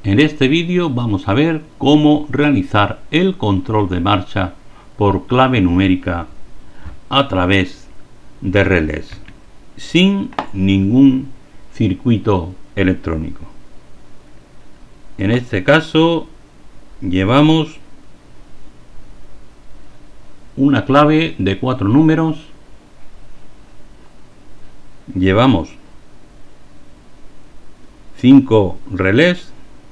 En este vídeo vamos a ver cómo realizar el control de marcha por clave numérica a través de relés, sin ningún circuito electrónico. En este caso llevamos una clave de 4 números, llevamos 5 relés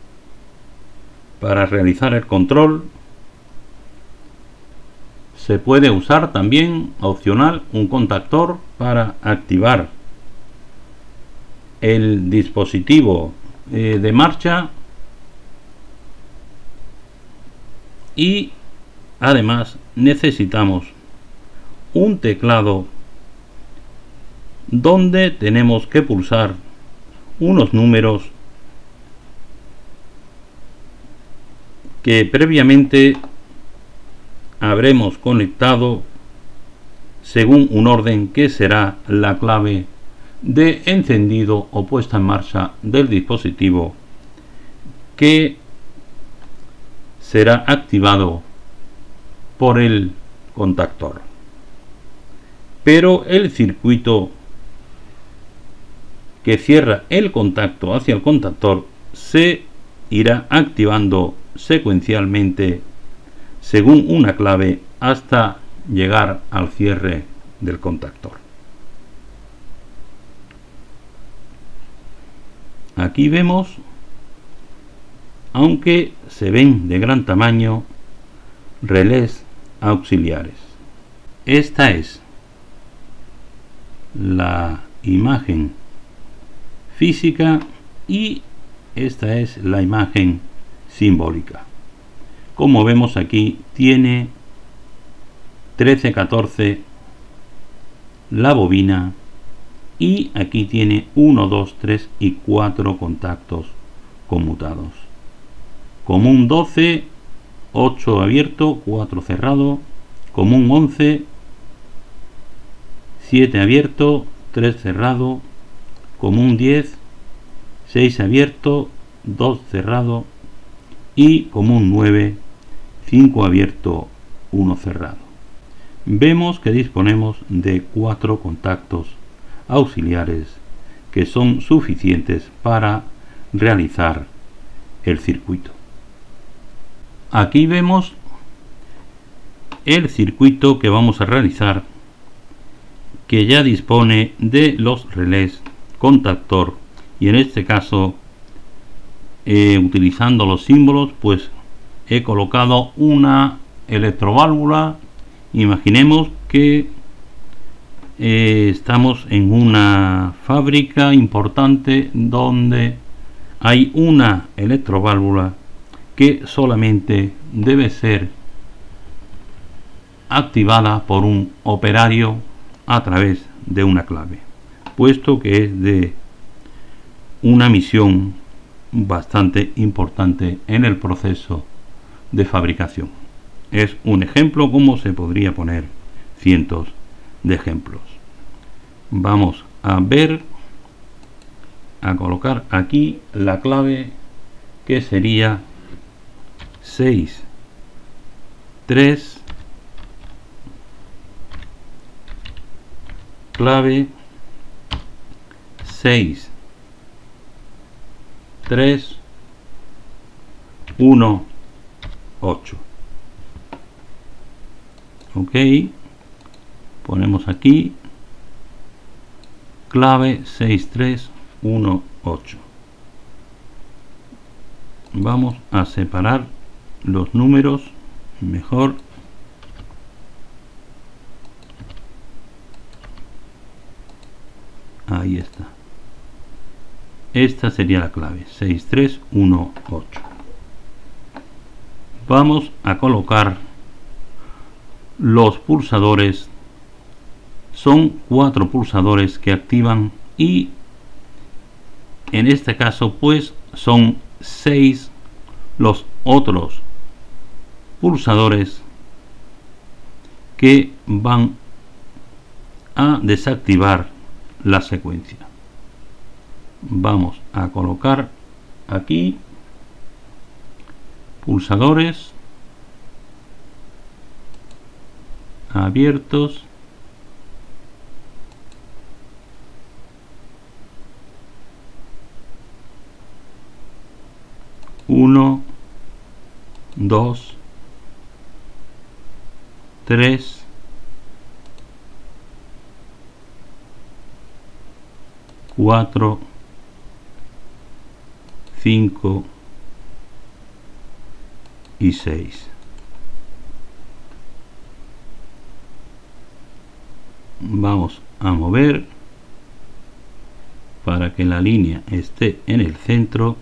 para realizar el control. Se puede usar también opcional un contactor para activar el dispositivo de marcha, y además necesitamos un teclado donde tenemos que pulsar unos números que previamente habremos conectado según un orden que será la clave de encendido o puesta en marcha del dispositivo, que será activado por el contactor. Pero el circuito que cierra el contacto hacia el contactor se irá activando secuencialmente según una clave hasta llegar al cierre del contactor. Aquí vemos, aunque se ven de gran tamaño, relés auxiliares. Esta es la imagen física y esta es la imagen simbólica. Como vemos aquí, tiene 13-14 la bobina, y aquí tiene 1, 2, 3 y 4 contactos conmutados. Común 12, 8 abierto, 4 cerrado. Común 11, 7 abierto, 3 cerrado. Común 10, 6 abierto, 2 cerrado. Y común 9, 5 abierto, 1 cerrado. Vemos que disponemos de 4 contactos auxiliares que son suficientes para realizar el circuito. Aquí vemos el circuito que vamos a realizar, que ya dispone de los relés contactor, y en este caso utilizando los símbolos, pues he colocado una electroválvula. Imaginemos que estamos en una fábrica importante donde hay una electroválvula que solamente debe ser activada por un operario a través de una clave, puesto que es de una misión bastante importante en el proceso de fabricación. Es un ejemplo, como se podría poner cientos de ejemplos. Vamos a colocar aquí la clave, que sería 6, 3, clave 6, 3, 1, 8. Ok, ponemos aquí clave 6, 3, 1, 8. Vamos a separar los números mejor. Ahí está. Esta sería la clave 6, 3, 1, 8. Vamos a colocar los pulsadores. Son 4 pulsadores que activan, y en este caso pues son 6 los otros pulsadores que van a desactivar la secuencia. Vamos a colocar aquí pulsadores abiertos, uno, 2, 3, 4, 5 y 6. Vamos a mover para que la línea esté en el centro.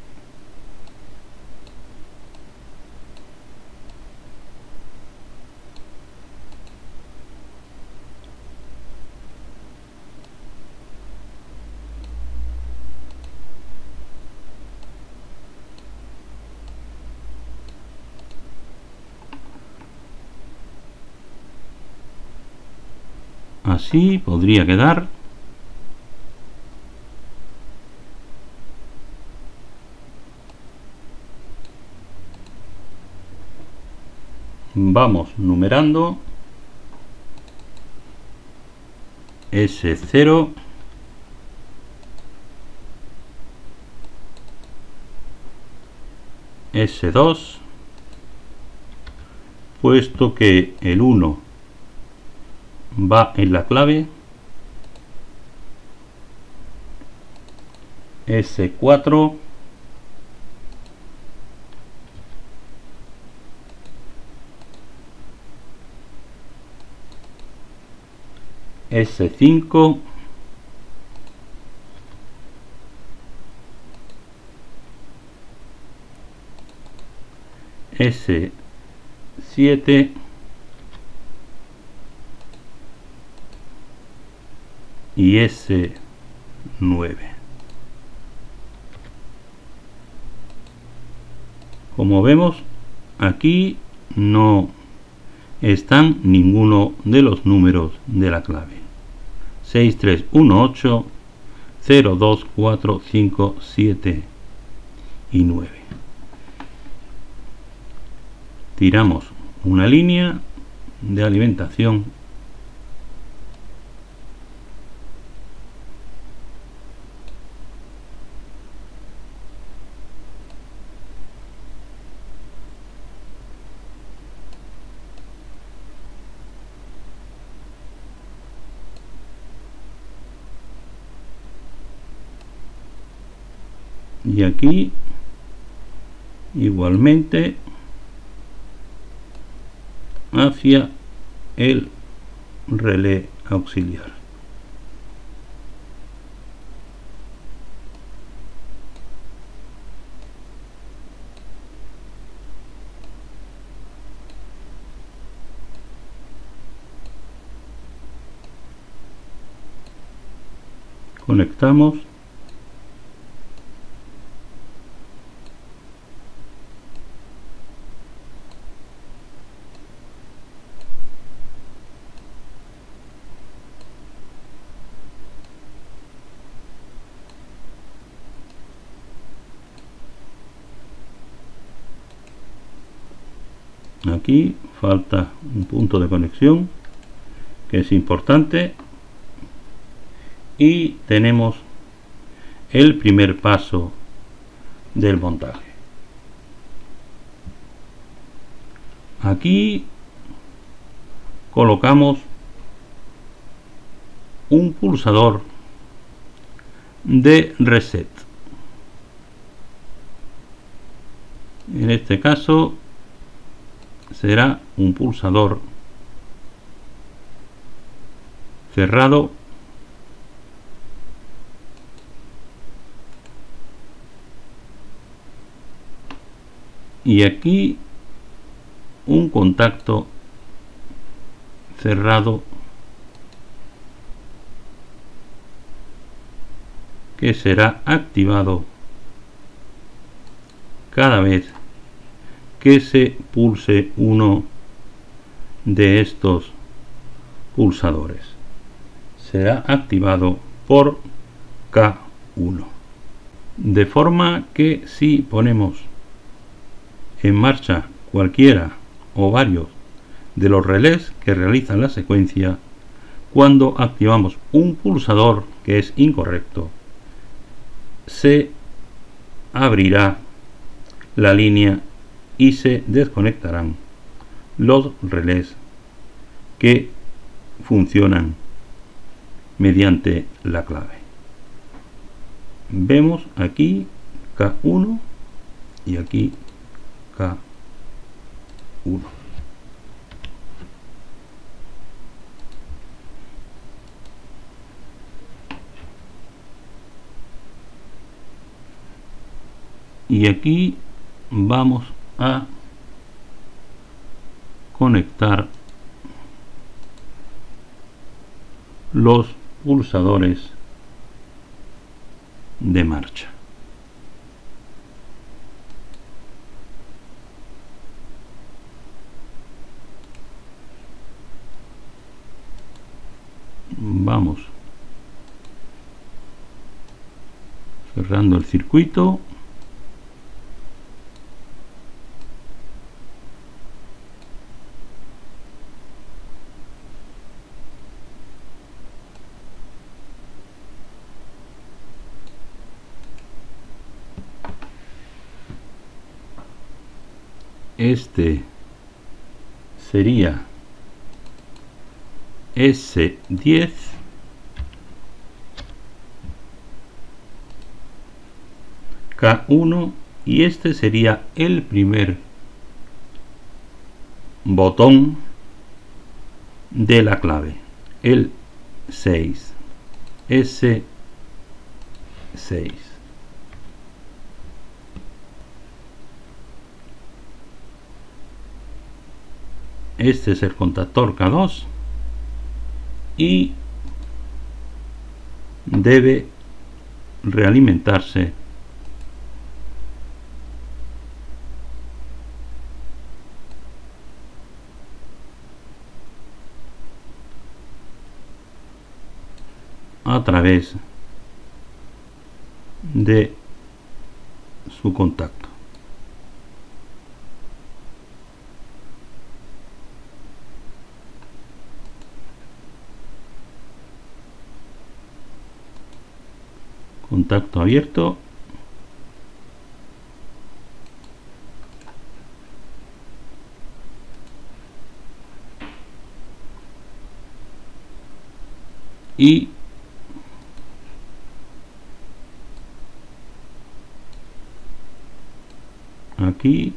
Así podría quedar. Vamos numerando. S0, S2, puesto que el 1 va en la clave, S4, S5, S7 y S9. Como vemos, aquí no están ninguno de los números de la clave. 6, 3, 1, 8, 0, 2, 4, 5, 7 y 9. Tiramos una línea de alimentación y aquí igualmente hacia el relé auxiliar. Conectamos . Aquí falta un punto de conexión que es importante, y tenemos el primer paso del montaje. Aquí colocamos un pulsador de reset. En este caso será un pulsador cerrado y aquí un contacto cerrado que será activado cada vez que se pulse uno de estos pulsadores. Será activado por K1, de forma que si ponemos en marcha cualquiera o varios de los relés que realizan la secuencia, cuando activamos un pulsador que es incorrecto, se abrirá la línea y se desconectarán los relés que funcionan mediante la clave. Vemos aquí K1 y aquí K1. Y aquí vamos a conectar los pulsadores de marcha. Vamos cerrando el circuito. Este sería S10, K1, y este sería el primer botón de la clave, el 6, S6. Este es el contactor K2 y debe realimentarse a través de su contacto. Contacto abierto. Y aquí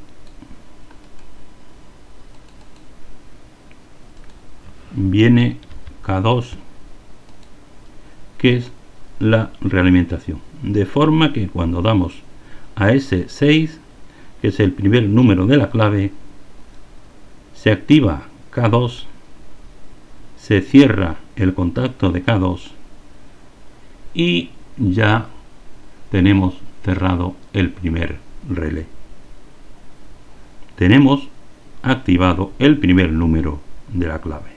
viene K2, que es la realimentación, de forma que cuando damos a ese 6, que es el primer número de la clave, se activa K2, se cierra el contacto de K2 y ya tenemos cerrado el primer relé. Tenemos activado el primer número de la clave.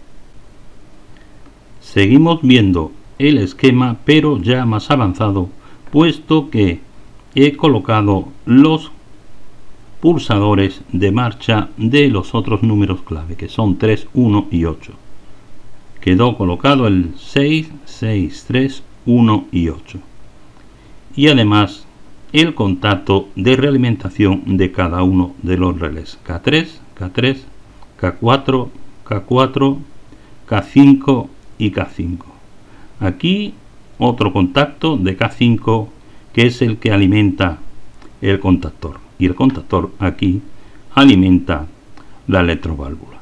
Seguimos viendo el esquema, pero ya más avanzado, puesto que he colocado los pulsadores de marcha de los otros números clave, que son 3, 1 y 8. Quedó colocado el 6, 6, 3, 1 y 8. Y además el contacto de realimentación de cada uno de los relés, K3, K3, K4, K4, K5 y K5. Aquí otro contacto de K5, que es el que alimenta el contactor, y el contactor aquí alimenta la electroválvula.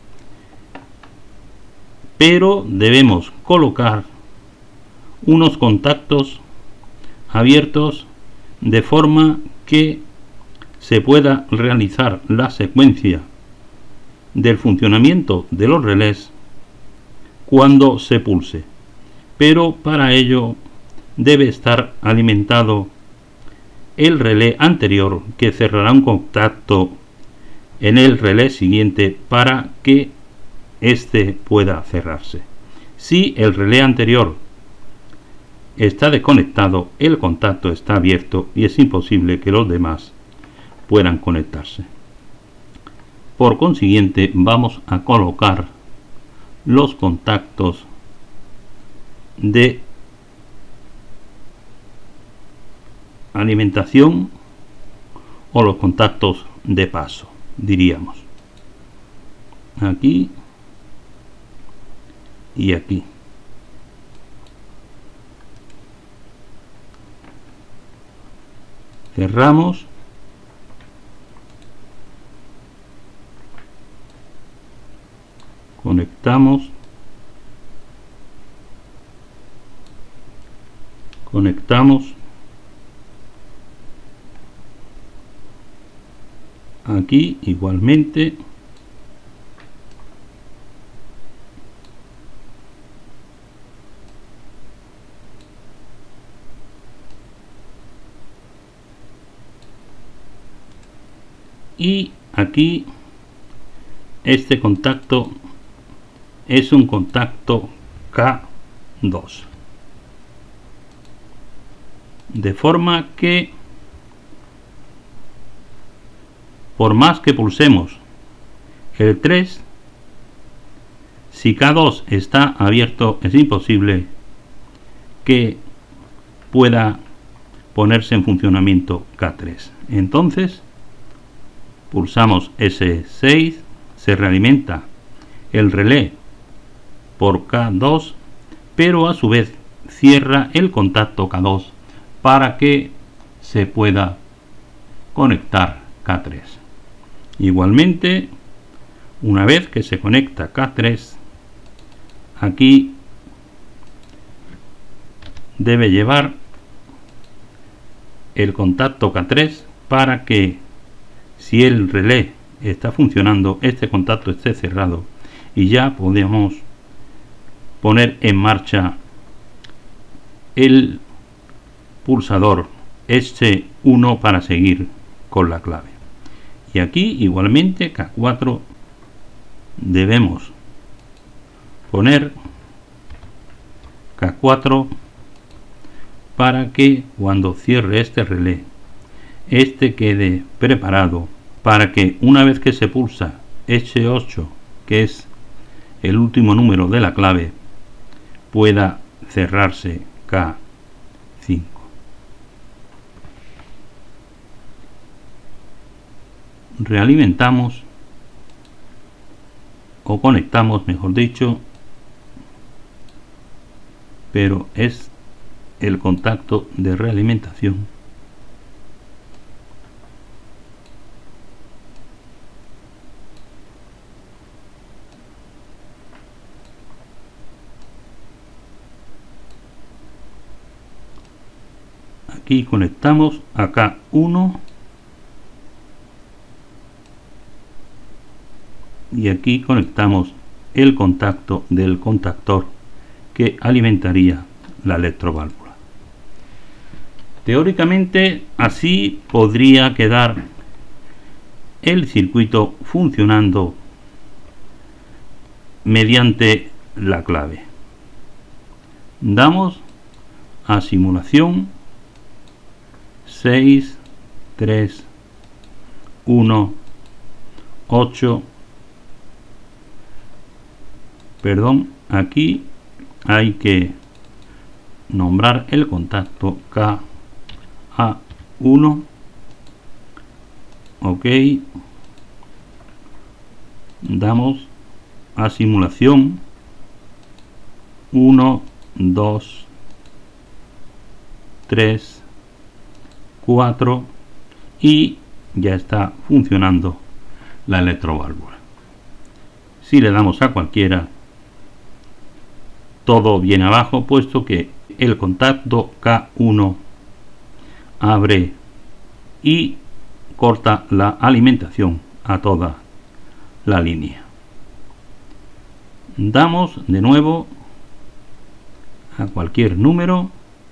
Pero debemos colocar unos contactos abiertos de forma que se pueda realizar la secuencia del funcionamiento de los relés cuando se pulse, pero para ello debe estar alimentado el relé anterior, que cerrará un contacto en el relé siguiente para que éste pueda cerrarse. Si el relé anterior está desconectado, el contacto está abierto y es imposible que los demás puedan conectarse. Por consiguiente, vamos a colocar los contactos de alimentación o los contactos de paso, diríamos. Aquí y aquí. Cerramos. Conectamos. Conectamos. Aquí igualmente. Y aquí este contacto es un contacto K2, de forma que por más que pulsemos el 3, si K2 está abierto, es imposible que pueda ponerse en funcionamiento K3. Entonces pulsamos S6, se realimenta el relé por K2, pero a su vez cierra el contacto K2 para que se pueda conectar K3. Igualmente, una vez que se conecta K3, aquí debe llevar el contacto K3 para que, si el relé está funcionando, este contacto esté cerrado y ya podemos poner en marcha el pulsador S1 para seguir con la clave. Y aquí igualmente K4 debemos poner K4 para que cuando cierre este relé, este quede preparado para que una vez que se pulsa S8, que es el último número de la clave, pueda cerrarse K5. Realimentamos o conectamos, mejor dicho, pero es el contacto de realimentación. Aquí conectamos a K1 y aquí conectamos el contacto del contactor que alimentaría la electroválvula. Teóricamente así podría quedar el circuito funcionando mediante la clave. Damos a simulación 6, 3, 1, 8. Perdón, aquí hay que nombrar el contacto KA1. Ok. Damos a simulación 1, 2, 3, 4 y ya está funcionando la electroválvula. Si le damos a cualquiera, todo viene abajo, puesto que el contacto K1 abre y corta la alimentación a toda la línea. Damos de nuevo a cualquier número,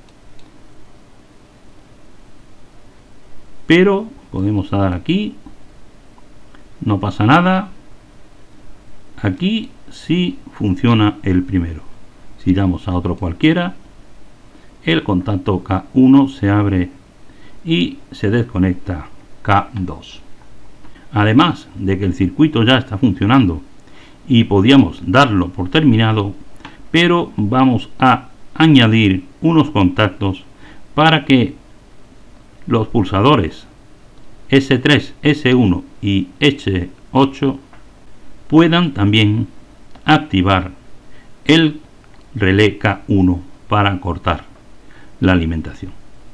pero podemos dar aquí, no pasa nada. Aquí sí funciona el primero. Si damos a otro cualquiera, el contacto K1 se abre y se desconecta K2. además de que el circuito ya está funcionando y podíamos darlo por terminado, pero vamos a añadir unos contactos para que los pulsadores S3, S1 y S8 puedan también activar el relé K1 para cortar la alimentación.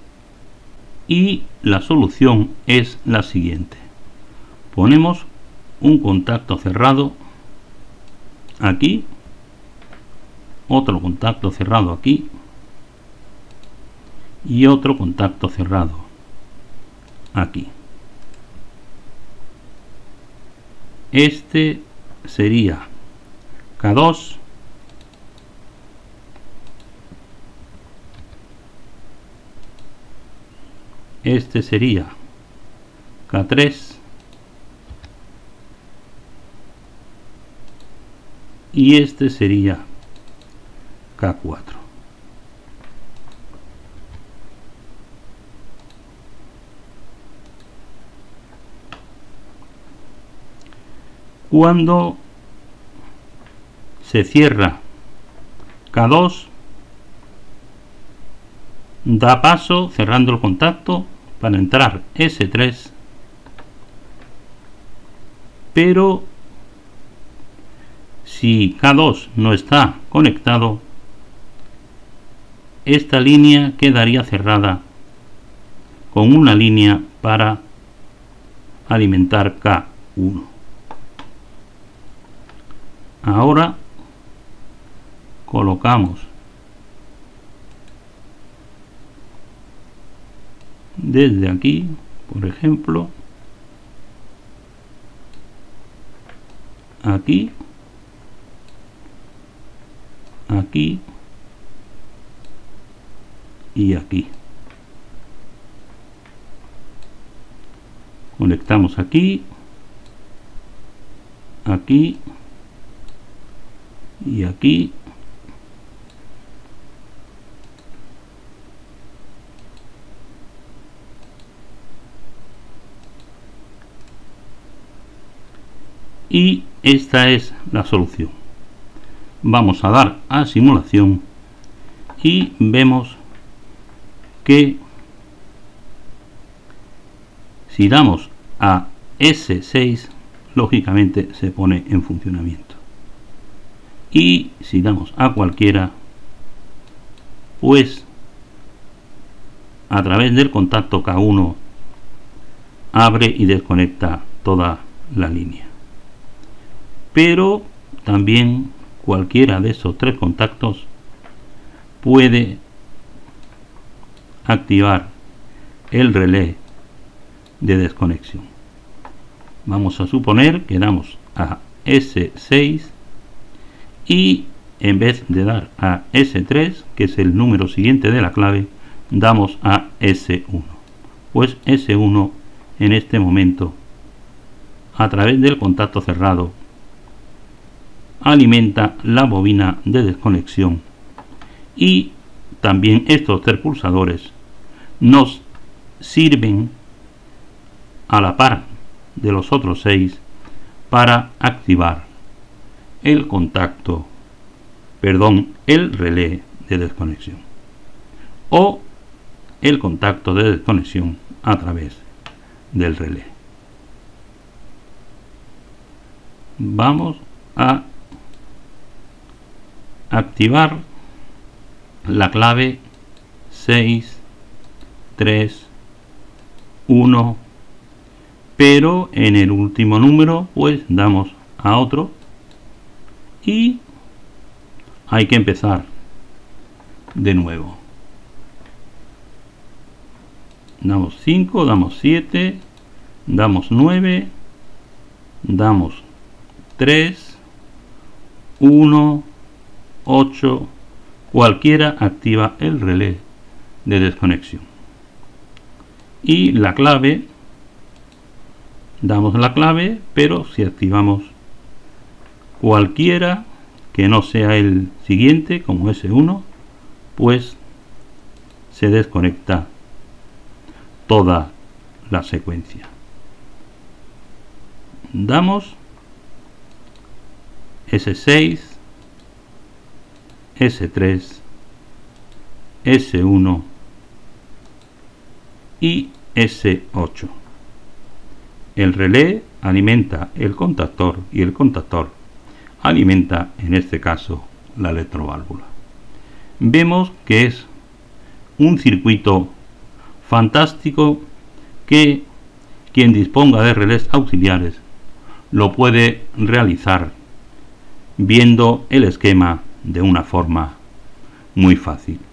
Y la solución es la siguiente: ponemos un contacto cerrado aquí, otro contacto cerrado aquí y otro contacto cerrado aquí. Este sería K2, este sería K3 y este sería K4. Cuando se cierra K2, da paso cerrando el contacto para entrar S3, pero si K2 no está conectado, esta línea quedaría cerrada con una línea para alimentar K1. Ahora colocamos desde aquí, por ejemplo, aquí, aquí y aquí. Conectamos aquí, aquí y aquí. Y esta es la solución. Vamos a dar a simulación y vemos que si damos a S6, lógicamente se pone en funcionamiento. Y si damos a cualquiera, pues a través del contacto K1 abre y desconecta toda la línea. Pero también cualquiera de esos tres contactos puede activar el relé de desconexión. Vamos a suponer que damos a S6 y en vez de dar a S3, que es el número siguiente de la clave, damos a S1. Pues S1 en este momento, a través del contacto cerrado, alimenta la bobina de desconexión, y también estos tres pulsadores nos sirven a la par de los otros 6 para activar el relé de desconexión o el contacto de desconexión a través del relé. Vamos a activar la clave 6, 3, 1, pero en el último número pues damos a otro y hay que empezar de nuevo. Damos 5, damos 7, damos 9, damos 3, 1, 8, cualquiera activa el relé de desconexión. Y la clave, damos la clave, pero si activamos cualquiera que no sea el siguiente, como S1, pues se desconecta toda la secuencia. damos S6, S3, S1 y S8. El relé alimenta el contactor y el contactor alimenta, en este caso, la electroválvula. Vemos que es un circuito fantástico que quien disponga de relés auxiliares lo puede realizar viendo el esquema de una forma muy fácil.